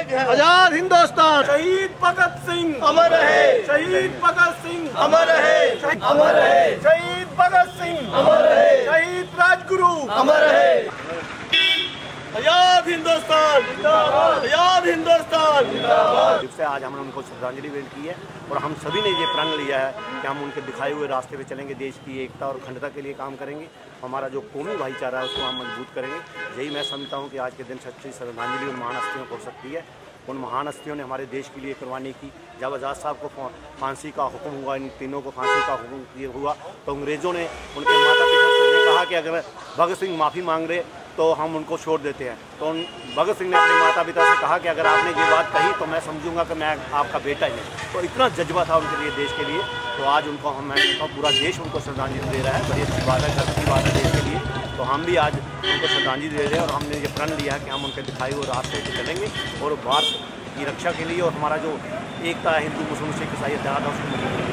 आजाद हिंदुस्तान। शहीद भगत सिंह अमर रहे। शहीद भगत सिंह अमर रहे। अमर रहे। शहीद भगत सिंह अमर रहे। शहीद राजगुरु अमर रहे। आजाद हिंदुस्तान जिंदाबाद। आजाद हिंदुस्तान जिंदाबाद। से आज हमने उनको श्रद्धांजलि भेंट की है और हम सभी ने ये प्रण लिया है कि हम उनके दिखाए हुए रास्ते पे चलेंगे, देश की एकता और अखंडता के लिए काम करेंगे, हमारा जो कौमी भाईचारा है उसको हम मजबूत करेंगे। यही मैं समझता हूँ कि आज के दिन सच्ची श्रद्धांजलि उन महान हस्तियों को हो सकती है। उन महान हस्तियों ने हमारे देश के लिए कुर्बानी की। जब आज़ाद साहब को फांसी का हुक्म हुआ, इन तीनों को फांसी का हुक्म हुआ, तो अंग्रेज़ों ने उनके माता पिता से ये कहा कि अगर भगत सिंह माफ़ी मांग रहे तो हम उनको छोड़ देते हैं। तो भगत सिंह ने अपने माता पिता से कहा कि अगर आपने ये बात कही तो मैं समझूंगा कि मैं आपका बेटा ही हूँ। तो इतना जज्बा था उनके लिए, देश के लिए। तो आज उनको मैं पूरा देश उनको श्रद्धांजलि दे रहा है। बड़ी अच्छी बात है, गर्व की बात है देश के लिए। तो हम भी आज उनको श्रद्धांजलि दे रहे हैं और हमने ये प्रण लिया है कि हम उनके दिखाए हुए रास्ते पर चलेंगे और भारत की रक्षा के लिए और हमारा जो एकता है हिंदू मुस्लिम सिख ईसाई उसको